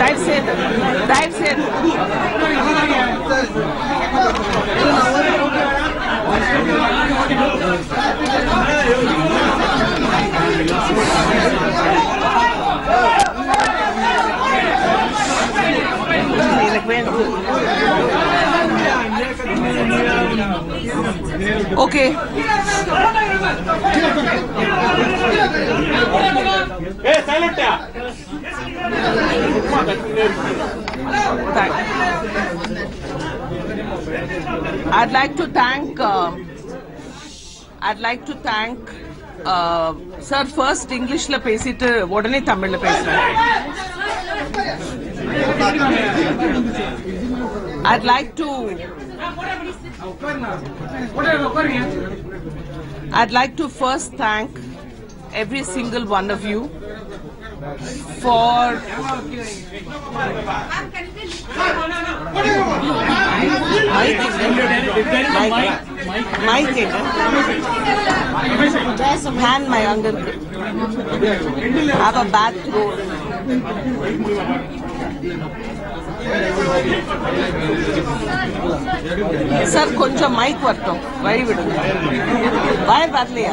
Okay. Hey, silent. I'd like to thank sir first English la pesittu odane Tamil la pesren. I'd like to first thank every single one of you for hand my uncle. I have a bad throat. Sir, konja mic vartum. Very good. Wire badliya.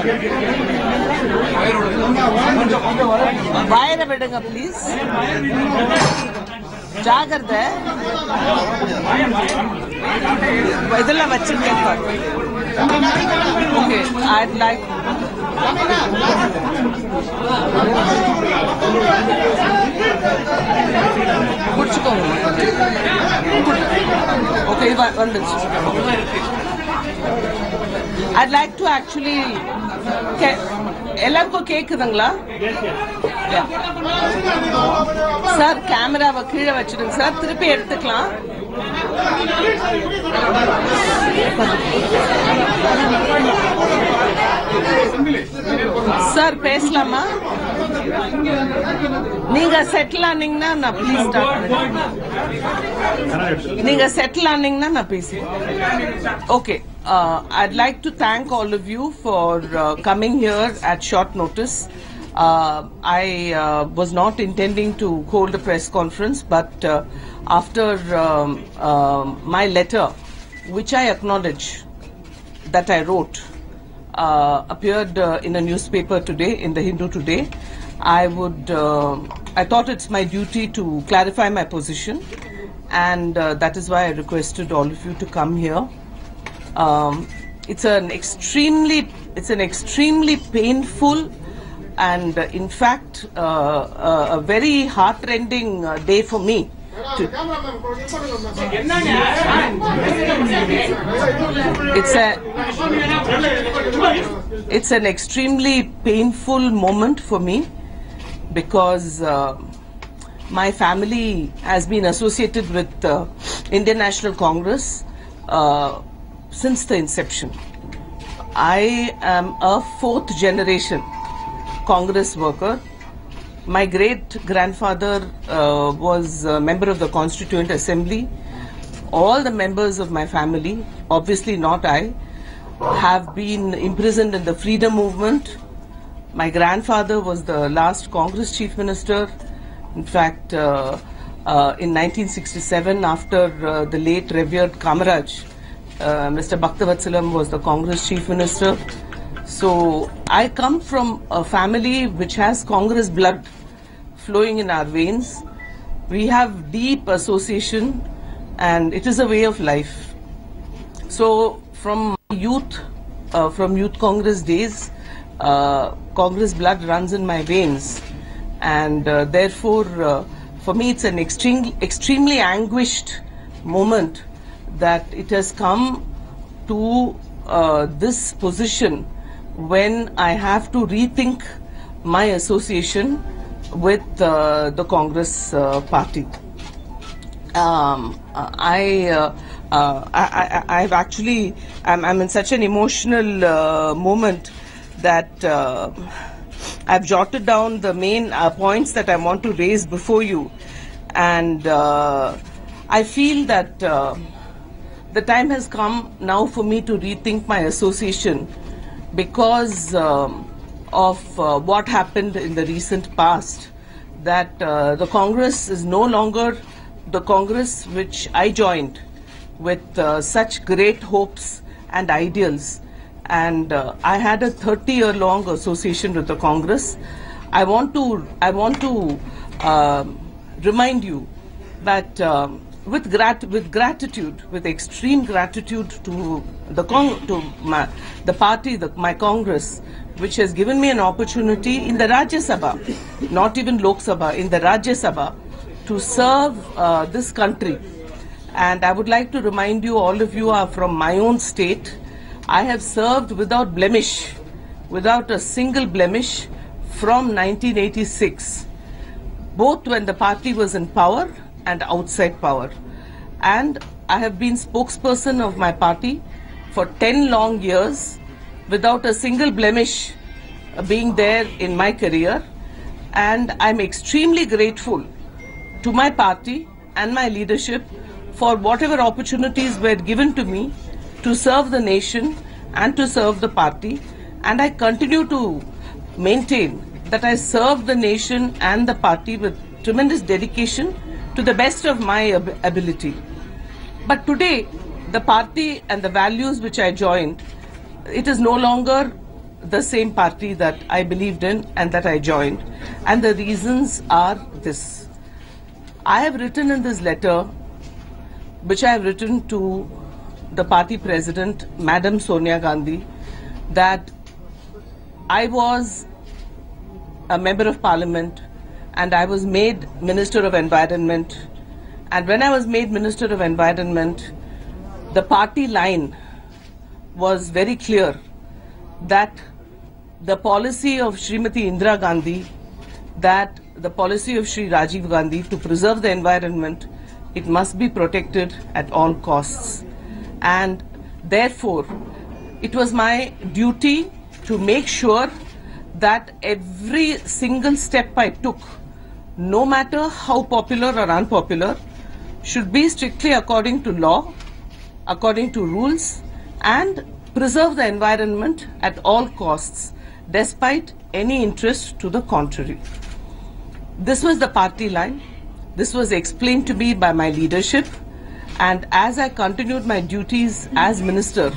Wire vidunga please. Jagarde. Idella vachirken. Okay, I'd like. Okay, I'd like to actually. எல்லாருக்கும் கேக்குதுங்களா? Sir கேமராவை கீழே வச்சிடுங்க sir, திருப்பி எடுத்துக்கலாம். Sir பேசலாமா? நீங்க settle ஆனீங்கன்னா நான் ப்ளீஸ் ஸ்டார்ட் பண்ணுறேன். நீங்க செட்டில் ஆனீங்கன்னா நான் பேசுறேன். Okay. I'd like to thank all of you for coming here at short notice. I was not intending to hold a press conference, but after my letter, which I acknowledge that I wrote, appeared in a newspaper today, in the Hindu today, I thought it's my duty to clarify my position, and that is why I requested all of you to come here. It's an extremely painful and in fact a very heart-rending day for me. It's an extremely painful moment for me because my family has been associated with Indian National Congress since the inception. I am a fourth generation Congress worker. My great-grandfather was a member of the Constituent Assembly. All the members of my family, obviously not I, have been imprisoned in the freedom movement. My grandfather was the last Congress Chief Minister. In fact, in 1967, after the late revered Kamaraj, Mr. Bhaktavatsalam was the Congress Chief Minister. So I come from a family which has Congress blood flowing in our veins. We have deep association and it is a way of life. So from youth Congress days, Congress blood runs in my veins, and therefore for me it's an extremely anguished moment that it has come to this position when I have to rethink my association with the Congress party. I'm in such an emotional moment that I've jotted down the main points that I want to raise before you, and I feel that the time has come now for me to rethink my association because of what happened in the recent past that the Congress is no longer the Congress which I joined with such great hopes and ideals. And I had a 30-year-long association with the Congress. I want to remind you that with gratitude, with extreme gratitude to the party, my Congress, which has given me an opportunity in the Rajya Sabha, not even Lok Sabha, in the Rajya Sabha, to serve this country. And I would like to remind you, all of you are from my own state. I have served without blemish, without a single blemish, from 1986, both when the party was in power and outside power. And I have been spokesperson of my party for 10 long years without a single blemish being there in my career. And I'm extremely grateful to my party and my leadership for whatever opportunities were given to me to serve the nation and to serve the party. And I continue to maintain that I serve the nation and the party with tremendous dedication to the best of my ability. But today, the party and the values which I joined, it is no longer the same party that I believed in and that I joined. And the reasons are this. I have written in this letter, which I have written to the party president, Madam Sonia Gandhi, that I was a member of parliament and I was made Minister of Environment. And when I was made Minister of Environment, the party line was very clear that the policy of Srimati Indira Gandhi, that the policy of Sri Rajiv Gandhi to preserve the environment, it must be protected at all costs. And therefore, it was my duty to make sure that every single step I took, no matter how popular or unpopular, should be strictly according to law, according to rules, and preserve the environment at all costs, despite any interest to the contrary. This was the party line. This was explained to me by my leadership, and as I continued my duties as minister,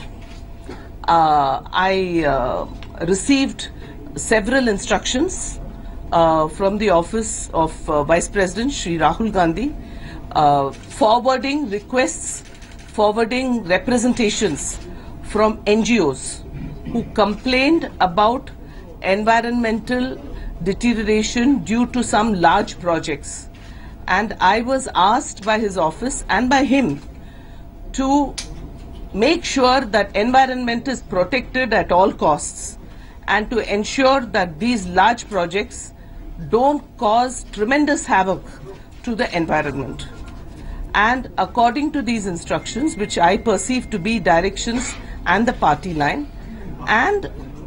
I received several instructions from the office of Vice President Sri Rahul Gandhi, forwarding requests, forwarding representations from NGOs who complained about environmental deterioration due to some large projects. And I was asked by his office and by him to make sure that environment is protected at all costs and to ensure that these large projects don't cause tremendous havoc to the environment. And according to these instructions, which I perceive to be directions and the party line, and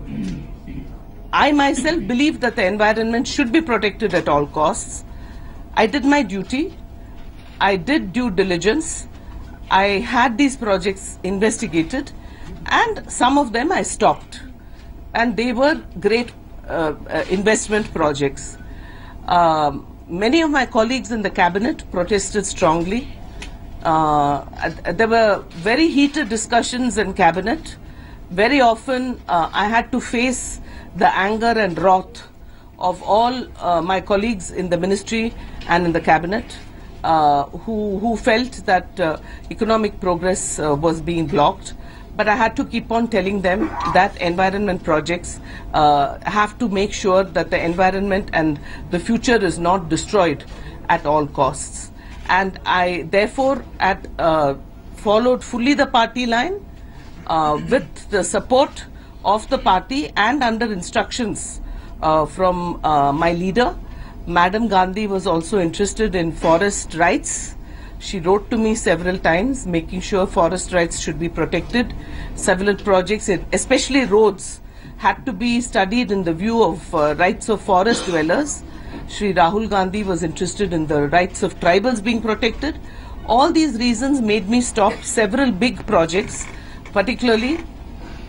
I myself believe that the environment should be protected at all costs, I did my duty, I did due diligence, I had these projects investigated, and some of them I stopped. And they were great investment projects. Many of my colleagues in the cabinet protested strongly. There were very heated discussions in cabinet. Very often I had to face the anger and wrath of all my colleagues in the ministry and in the cabinet who felt that economic progress was being blocked. But I had to keep on telling them that environment projects have to make sure that the environment and the future is not destroyed at all costs. And I therefore followed fully the party line with the support of the party and under instructions from my leader. Madam Gandhi was also interested in forest rights. She wrote to me several times, making sure forest rights should be protected. Several projects, especially roads, had to be studied in the view of rights of forest dwellers. Sri Rahul Gandhi was interested in the rights of tribals being protected. All these reasons made me stop several big projects, particularly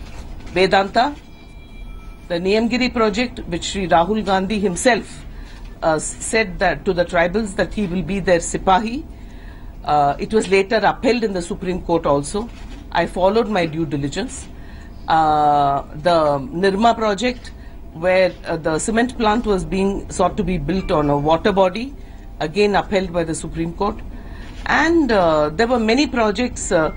Vedanta, the Niyamgiri project, which Sri Rahul Gandhi himself said that to the tribals that he will be their Sipahi. It was later upheld in the Supreme Court also. I followed my due diligence. The Nirma project, where the cement plant was being sought to be built on a water body, again upheld by the Supreme Court. And there were many projects, the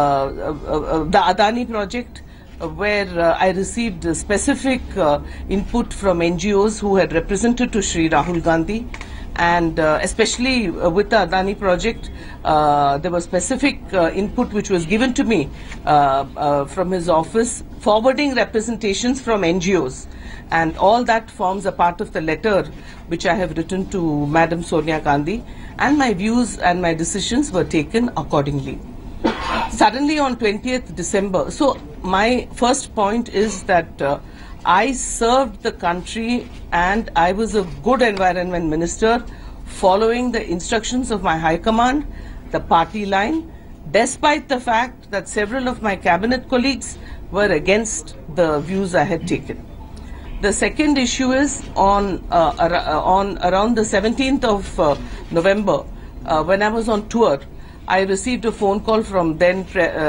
Adani project, where I received specific input from NGOs who had represented to Shri Rahul Gandhi. And especially with the Adani project, there was specific input which was given to me from his office, forwarding representations from NGOs. And all that forms a part of the letter which I have written to Madam Sonia Gandhi. And my views and my decisions were taken accordingly. Suddenly on 20th December, so my first point is that I served the country and I was a good environment minister, following the instructions of my high command, the party line, despite the fact that several of my cabinet colleagues were against the views I had taken. The second issue is on around the 17th of November, when I was on tour, I received a phone call from then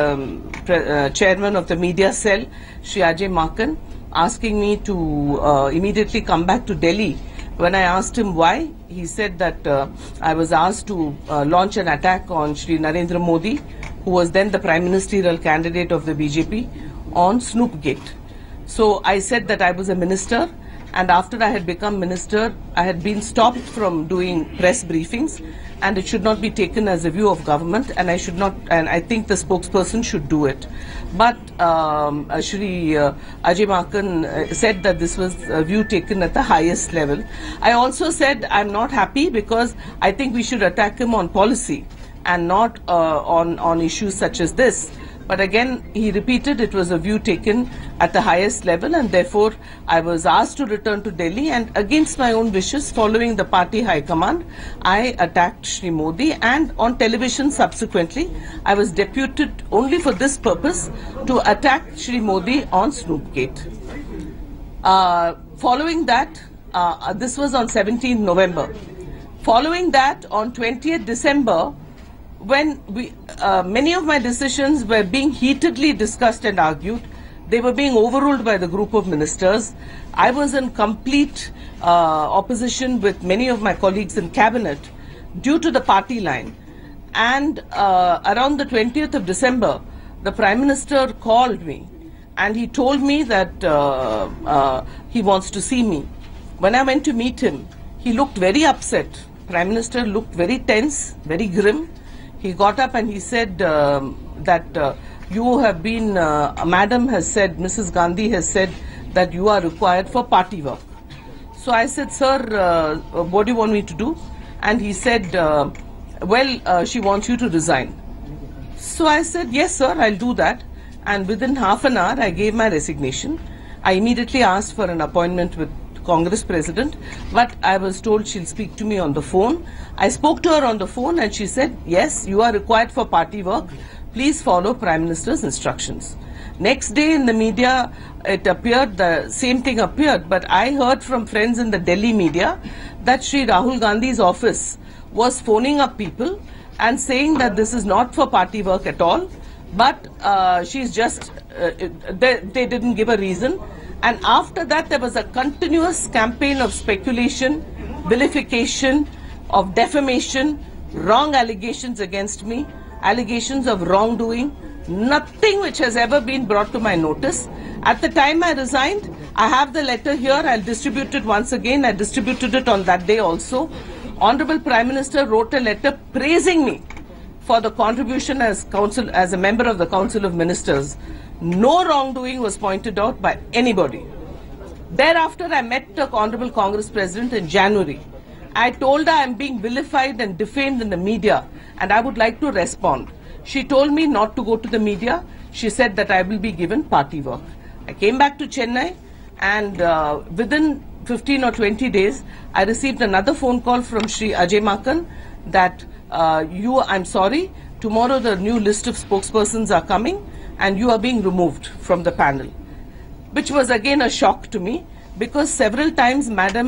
chairman of the media cell, Shri Ajay Maken, asking me to immediately come back to Delhi. When I asked him why, he said that I was asked to launch an attack on Shri Narendra Modi, who was then the prime ministerial candidate of the BJP, on Snoopgate. So I said that I was a minister, and after I had become minister, I had been stopped from doing press briefings, and it should not be taken as a view of government, and I should not, and I think the spokesperson should do it. But Shri Ajay Maken said that this was a view taken at the highest level. I also said I'm not happy because I think we should attack him on policy and not on issues such as this. But again, he repeated it was a view taken at the highest level, and therefore I was asked to return to Delhi, and against my own wishes, following the party high command, I attacked Shri Modi, and on television subsequently, I was deputed only for this purpose to attack Shri Modi on Snoopgate. Following that, this was on 17th November. Following that, on 20th December, when many of my decisions were being heatedly discussed and argued, they were being overruled by the group of ministers. I was in complete opposition with many of my colleagues in cabinet due to the party line. And around the 20th of December, the Prime Minister called me and he told me that he wants to see me. When I went to meet him, he looked very upset. Prime Minister looked very tense, very grim. He got up and he said that you have been, Madam has said, Mrs. Gandhi has said that you are required for party work. So I said, sir, what do you want me to do? And he said, well, she wants you to resign. So I said, yes, sir, I'll do that. And within half an hour, I gave my resignation. I immediately asked for an appointment with Congress President, but I was told she'll speak to me on the phone. I spoke to her on the phone and she said, yes, you are required for party work. Please follow Prime Minister's instructions. Next day in the media, it appeared, the same thing appeared, but I heard from friends in the Delhi media that Shri Rahul Gandhi's office was phoning up people and saying that this is not for party work at all, but she's just, they didn't give a reason. And after that, there was a continuous campaign of speculation, vilification, of defamation, wrong allegations against me, allegations of wrongdoing, nothing which has ever been brought to my notice. At the time I resigned, I have the letter here, I'll distribute it once again. I distributed it on that day also. Honorable Prime Minister wrote a letter praising me for the contribution as a member of the Council of Ministers. No wrongdoing was pointed out by anybody. Thereafter, I met the Honorable Congress President in January. I told her I'm being vilified and defamed in the media and I would like to respond. She told me not to go to the media. She said that I will be given party work. I came back to Chennai and within 15 or 20 days, I received another phone call from Shri Ajay Maken that I'm sorry, tomorrow the new list of spokespersons are coming and you are being removed from the panel, which was again a shock to me because several times Madam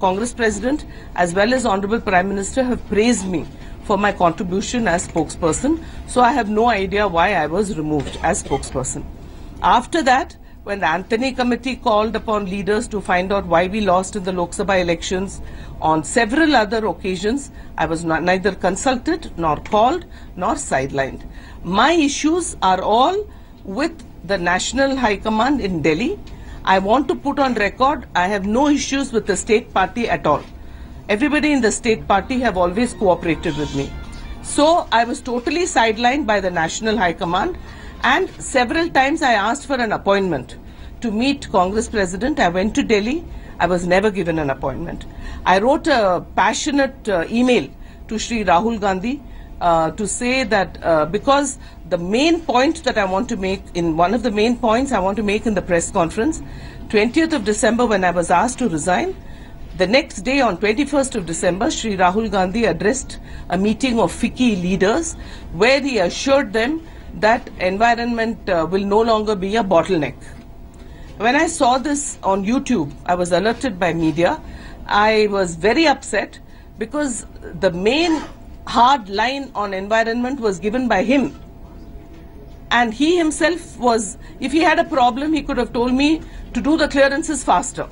Congress President as well as Honorable Prime Minister have praised me for my contribution as spokesperson. So I have no idea why I was removed as spokesperson. After that, when the Anthony Committee called upon leaders to find out why we lost in the Lok Sabha elections, on several other occasions, I was neither consulted, nor called, nor sidelined. My issues are all with the National High Command in Delhi. I want to put on record, I have no issues with the state party at all. Everybody in the state party have always cooperated with me. So I was totally sidelined by the National High Command, and several times I asked for an appointment to meet Congress President. I went to Delhi. I was never given an appointment. I wrote a passionate email to Shri Rahul Gandhi to say that because the main point that I want to make, in one of the main points I want to make in the press conference, 20th of December when I was asked to resign, the next day on 21st of December, Shri Rahul Gandhi addressed a meeting of FICCI leaders where he assured them that environment will no longer be a bottleneck. When I saw this on YouTube, I was alerted by media. I was very upset because the main hard line on environment was given by him. And he himself was, if he had a problem, he could have told me to do the clearances faster.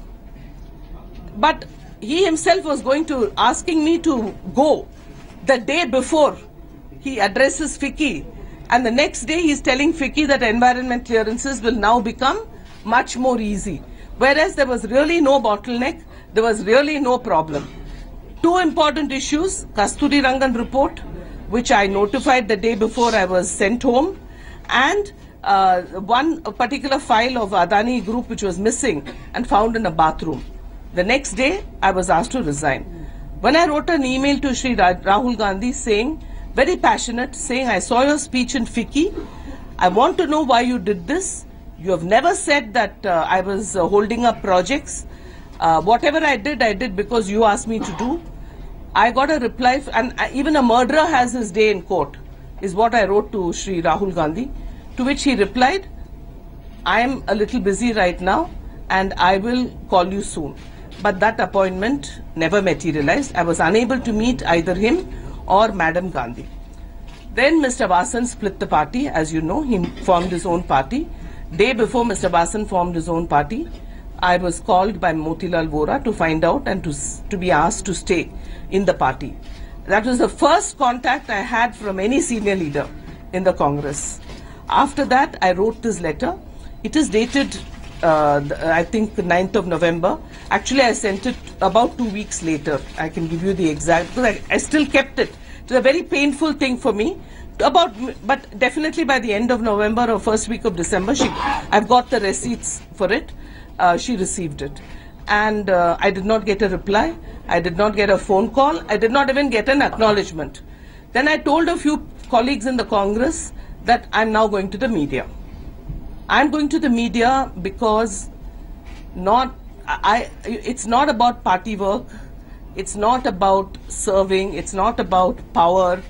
But he himself was asking me to go the day before he addresses FICCI. And the next day he is telling FICCI that environment clearances will now become much more easy. Whereas there was really no bottleneck, there was really no problem. Two important issues, Kasturi Rangan report, which I notified the day before I was sent home, and one particular file of Adani Group which was missing and found in a bathroom. The next day I was asked to resign. When I wrote an email to Shri Rahul Gandhi saying, very passionate, saying, I saw your speech in FICCI. I want to know why you did this. You have never said that I was holding up projects. Whatever I did because you asked me to do. I got a reply, and even a murderer has his day in court, is what I wrote to Shri Rahul Gandhi, to which he replied, I am a little busy right now and I will call you soon. But that appointment never materialized. I was unable to meet either him or Madam Gandhi. Then Mr. Vasan split the party. As you know, he formed his own party. Day before Mr. Vasan formed his own party, I was called by Motilal Vora to find out and to be asked to stay in the party. That was the first contact I had from any senior leader in the Congress. After that, I wrote this letter. It is dated, I think, 9th of November. Actually, I sent it about 2 weeks later. I can give you the exact, because I still kept it. It was a very painful thing for me. But definitely by the end of November or first week of December, I've got the receipts for it. She received it. And I did not get a reply. I did not get a phone call. I did not even get an acknowledgement. Then I told a few colleagues in the Congress that I'm now going to the media. I'm going to the media because it's not about party work. It's not about serving. It's not about power.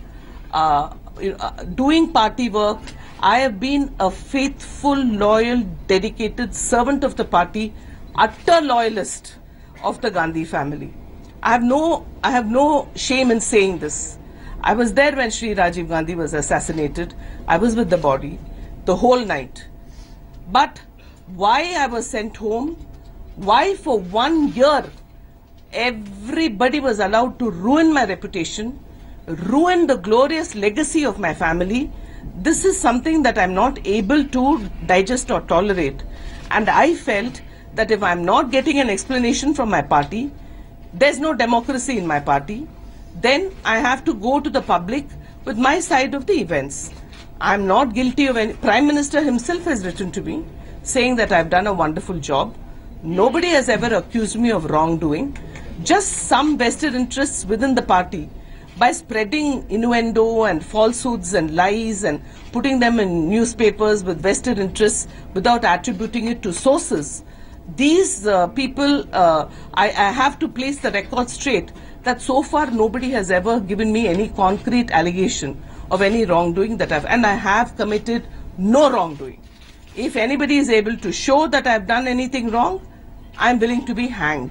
Doing party work. I have been a faithful, loyal, dedicated servant of the party, utter loyalist of the Gandhi family. I have no shame in saying this. I was there when Shri Rajiv Gandhi was assassinated. I was with the body the whole night. But why I was sent home? Why for 1 year everybody was allowed to ruin my reputation, ruin the glorious legacy of my family? This is something that I'm not able to digest or tolerate. And I felt that if I'm not getting an explanation from my party, there's no democracy in my party, then I have to go to the public with my side of the events. I'm not guilty of any. Prime Minister himself has written to me saying that I've done a wonderful job. Nobody has ever accused me of wrongdoing. Just some vested interests within the party, by spreading innuendo and falsehoods and lies and putting them in newspapers with vested interests without attributing it to sources. These people, I have to place the record straight that so far nobody has ever given me any concrete allegation of any wrongdoing and I have committed no wrongdoing. If anybody is able to show that I have done anything wrong, I am willing to be hanged.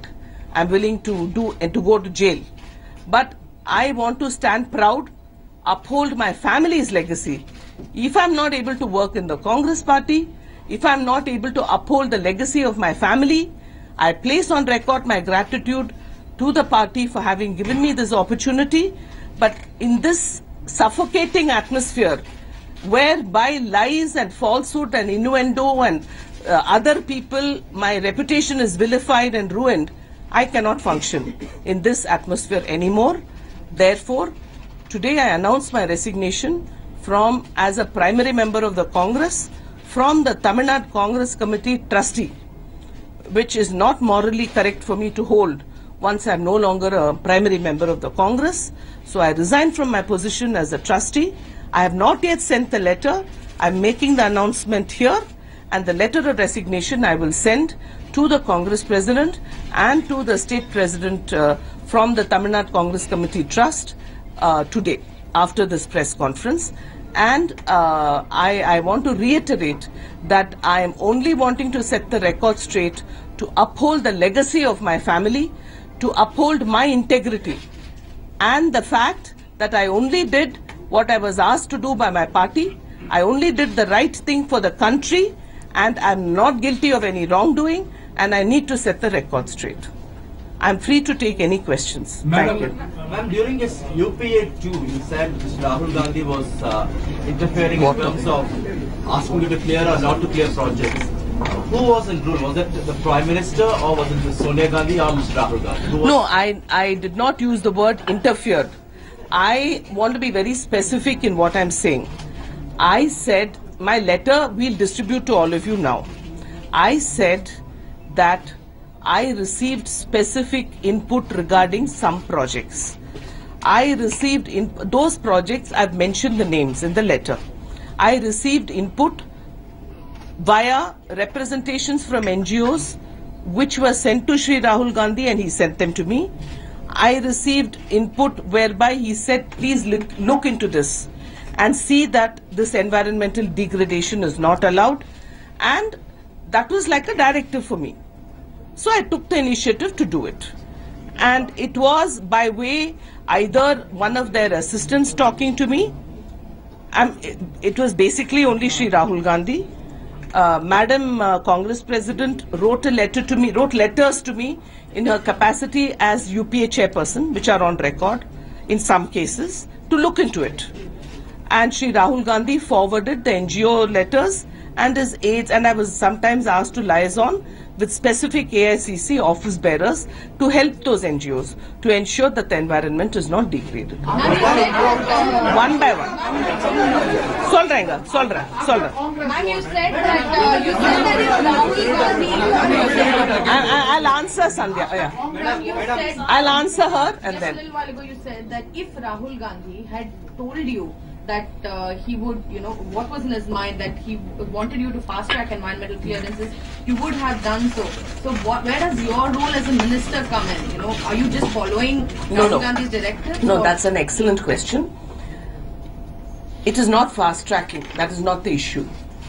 I'm willing to do and to go to jail. But I want to stand proud, uphold my family's legacy. If I'm not able to work in the Congress party, if I'm not able to uphold the legacy of my family, I place on record my gratitude to the party for having given me this opportunity. But in this suffocating atmosphere, where by lies and falsehood and innuendo and other people, my reputation is vilified and ruined, I cannot function in this atmosphere anymore. Therefore, today I announce my resignation from as a primary member of the Congress from the Tamil Nadu Congress Committee trustee, which is not morally correct for me to hold once I am no longer a primary member of the Congress. So I resign from my position as a trustee. I have not yet sent the letter. I am making the announcement here, and the letter of resignation I will send to the Congress President and to the State President from the Tamil Nadu Congress Committee Trust today after this press conference. And I want to reiterate that I am only wanting to set the record straight to uphold the legacy of my family, to uphold my integrity, and the fact that I only did what I was asked to do by my party. I only did the right thing for the country, and I'm not guilty of any wrongdoing, and I need to set the record straight. I'm free to take any questions. Thank you. Ma'am, during his UPA 2, you said Mr. Rahul Gandhi was interfering in terms of asking you to clear or not to clear projects. Who was in rule? Was it the Prime Minister, or was it Ms. Sonia Gandhi or Mr. Rahul Gandhi? No, I did not use the word interfered. I want to be very specific in what I'm saying. I said, my letter we'll distribute to all of you now. I said that I received specific input regarding some projects. I received those projects, I've mentioned the names in the letter. I received input via representations from NGOs which were sent to Shri Rahul Gandhi, and he sent them to me. I received input whereby he said, please look into this and see that this environmental degradation is not allowed. And that was like a directive for me. So I took the initiative to do it. And it was by way either one of their assistants talking to me. It was basically only Shri Rahul Gandhi. Madam Congress President wrote letters to me in her capacity as UPA chairperson, which are on record in some cases, to look into it. And Shri Rahul Gandhi forwarded the NGO letters and his aides, and I was sometimes asked to liaison with specific AICC office bearers to help those NGOs to ensure that the environment is not degraded. One by one. Solranga. Ma'am, you said that Rahul Gandhi. I'll answer Sandhya. Yeah. Ma'am, you said. I'll answer her and Just then. a little while ago, you said that if Rahul Gandhi had told you that he would, what was in his mind, that he wanted you to fast track environmental clearances, you would have done so. So where does your role as a minister come in? Are you just following Rahul Gandhi's directives? No, that's an excellent question. It is not fast tracking. That is not the issue.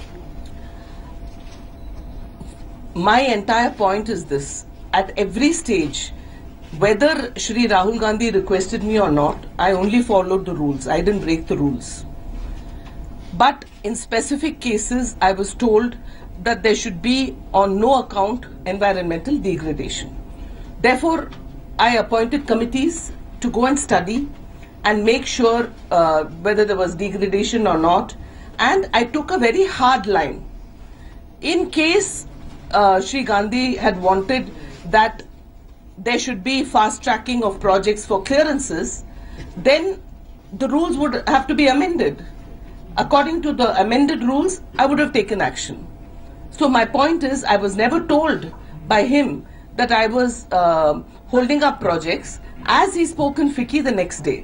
My entire point is this. At every stage, whether Shri Rahul Gandhi requested me or not, I only followed the rules. I didn't break the rules. But in specific cases, I was told that there should be on no account environmental degradation. Therefore, I appointed committees to go and study and make sure whether there was degradation or not. And I took a very hard line. In case Shri Gandhi had wanted that there should be fast tracking of projects for clearances, then the rules would have to be amended. According to the amended rules, I would have taken action. So my point is, I was never told by him that I was holding up projects, as he spoke in FICCI the next day.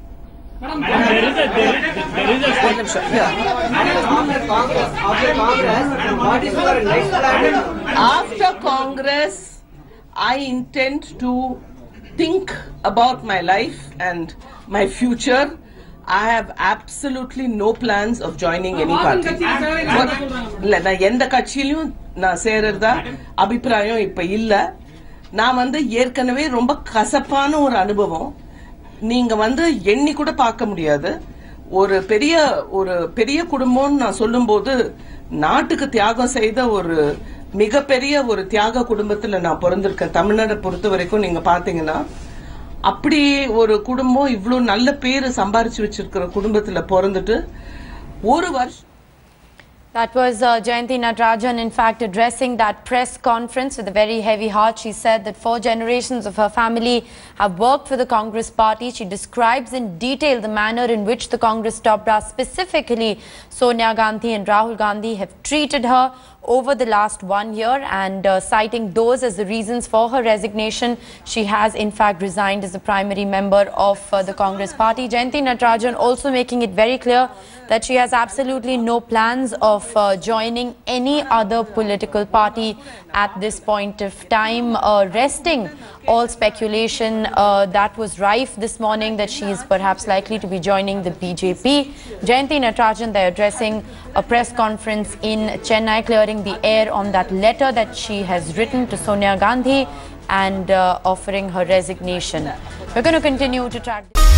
After Congress, I intend to think about my life and my future. I have absolutely no plans of joining any party. எந்த கட்சியிலும் நான் சேரறதா அபிப்பிராயம் இப்ப இல்ல. நான் வந்து ஏற்கனவே ரொம்ப கசப்பான ஒரு அனுபவம். நீங்க வந்து எண்ணி கூட பார்க்க முடியாது. ஒரு பெரிய குடும்பம் நான் சொல்லும்போது நாட்டுக்கு தியாகம் செய்த ஒரு மிகப்பெரிய ஒரு தியாக குடும்பத்துல நான் பிறந்திருக்கேன். தமிழ்நாட்டை பொறுத்த வரைக்கும் நீங்க பாத்தீங்கன்னா அப்படி ஒரு குடும்பம் இவ்வளவு நல்ல பேரு சம்பாரிச்சு வச்சிருக்கிற குடும்பத்துல பிறந்துட்டு ஒரு வருஷம். That was Jayanti Natarajan, in fact, addressing that press conference with a very heavy heart. She said that 4 generations of her family have worked for the Congress party. She describes in detail the manner in which the Congress top brass, specifically Sonia Gandhi and Rahul Gandhi, have treated her over the last 1 year, and citing those as the reasons for her resignation, she has in fact resigned as a primary member of the Congress party. Jayanti Natarajan also making it very clear that she has absolutely no plans of joining any other political party at this point of time, resting all speculation that was rife this morning that she is perhaps likely to be joining the BJP. Jayanti Natarajan, they're addressing a press conference in Chennai, clearing the air on that letter that she has written to Sonia Gandhi and offering her resignation. We're going to continue to track this.